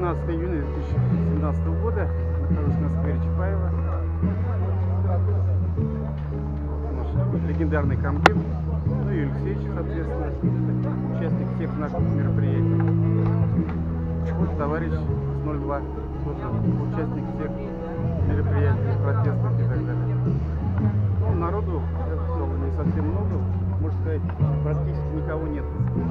12 июня 2017 года. Нахожусь на сквере Чапаева. Наш легендарный комбин. Ну и Алексеевич, соответственно, участник всех знаковых мероприятий. Вот товарищ с 02, тоже участник всех мероприятий, протестных и так далее. Ну, народу, я сказал, не совсем много. Можно сказать, практически никого нет.